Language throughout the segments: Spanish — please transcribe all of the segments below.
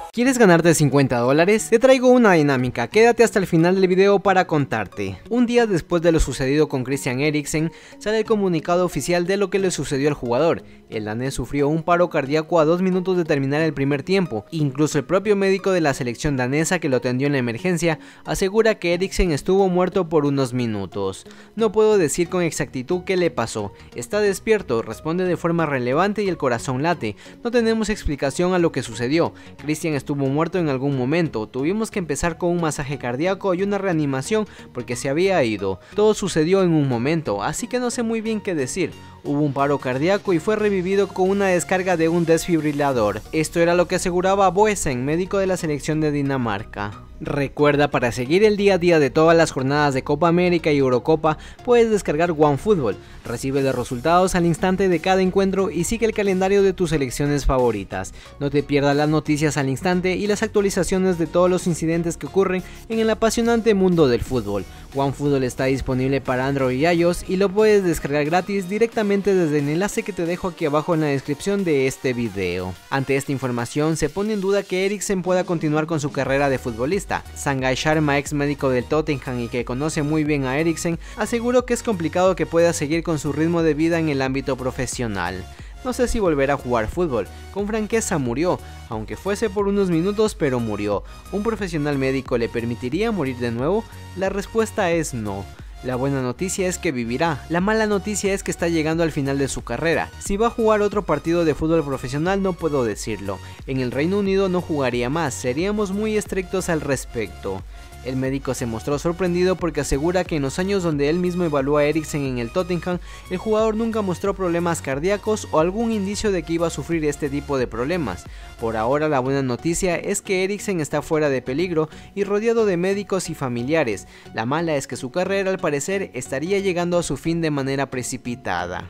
¿Quieres ganarte $50? Te traigo una dinámica, quédate hasta el final del video para contarte. Un día después de lo sucedido con Christian Eriksen, sale el comunicado oficial de lo que le sucedió al jugador. El danés sufrió un paro cardíaco a 2 minutos de terminar el primer tiempo. Incluso el propio médico de la selección danesa que lo atendió en la emergencia asegura que Eriksen estuvo muerto por unos minutos. No puedo decir con exactitud qué le pasó. Está despierto, responde de forma relevante y el corazón late. No tenemos explicación a lo que sucedió. Christian estuvo muerto en algún momento, tuvimos que empezar con un masaje cardíaco y una reanimación porque se había ido. Todo sucedió en un momento, así que no sé muy bien qué decir. Hubo un paro cardíaco y fue revivido con una descarga de un desfibrilador. Esto era lo que aseguraba Boesen, médico de la selección de Dinamarca. Recuerda, para seguir el día a día de todas las jornadas de Copa América y Eurocopa, puedes descargar OneFootball. Recibe los resultados al instante de cada encuentro y sigue el calendario de tus selecciones favoritas. No te pierdas las noticias al instante y las actualizaciones de todos los incidentes que ocurren en el apasionante mundo del fútbol. OneFootball está disponible para Android y iOS y lo puedes descargar gratis directamente desde el enlace que te dejo aquí abajo en la descripción de este video. Ante esta información, se pone en duda que Eriksen pueda continuar con su carrera de futbolista. Sanjay Sharma, ex médico del Tottenham y que conoce muy bien a Eriksen, aseguró que es complicado que pueda seguir con su ritmo de vida en el ámbito profesional. No sé si volverá a jugar fútbol, con franqueza murió, aunque fuese por unos minutos, pero murió. ¿Un profesional médico le permitiría morir de nuevo? La respuesta es no. La buena noticia es que vivirá, la mala noticia es que está llegando al final de su carrera. Si va a jugar otro partido de fútbol profesional no puedo decirlo, en el Reino Unido no jugaría más, seríamos muy estrictos al respecto. El médico se mostró sorprendido porque asegura que en los años donde él mismo evaluó a Eriksen en el Tottenham, el jugador nunca mostró problemas cardíacos o algún indicio de que iba a sufrir este tipo de problemas. Por ahora la buena noticia es que Eriksen está fuera de peligro y rodeado de médicos y familiares. La mala es que su carrera al parecer estaría llegando a su fin de manera precipitada.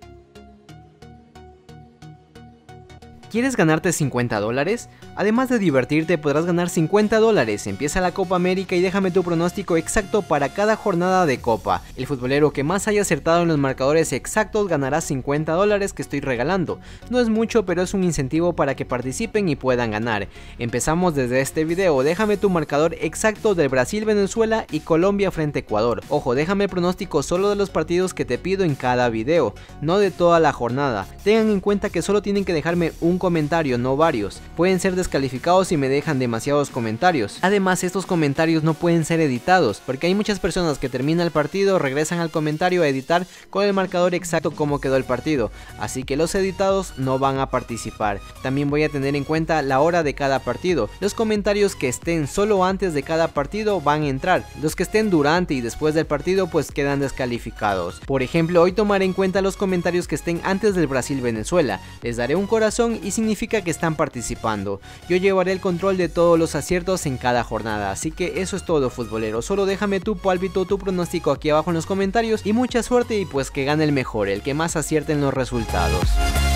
¿Quieres ganarte $50? Además de divertirte podrás ganar $50. Empieza la Copa América y déjame tu pronóstico exacto para cada jornada de Copa. El futbolero que más haya acertado en los marcadores exactos ganará $50 que estoy regalando. No es mucho, pero es un incentivo para que participen y puedan ganar. Empezamos desde este video, déjame tu marcador exacto del Brasil, Venezuela y Colombia frente a Ecuador. Ojo, déjame el pronóstico solo de los partidos que te pido en cada video, no de toda la jornada. Tengan en cuenta que solo tienen que dejarme un comentario, no varios. Pueden ser descalificados si me dejan demasiados comentarios. Además, estos comentarios no pueden ser editados, porque hay muchas personas que termina el partido, regresan al comentario a editar con el marcador exacto como quedó el partido, así que los editados no van a participar. También voy a tener en cuenta la hora de cada partido. Los comentarios que estén solo antes de cada partido van a entrar. Los que estén durante y después del partido pues quedan descalificados. Por ejemplo, hoy tomaré en cuenta los comentarios que estén antes del Brasil-Venezuela. Les daré un corazón y significa que están participando. Yo llevaré el control de todos los aciertos en cada jornada, así que eso es todo, futbolero. Solo déjame tu pálpito, tu pronóstico aquí abajo en los comentarios y mucha suerte y pues que gane el mejor, el que más acierte en los resultados.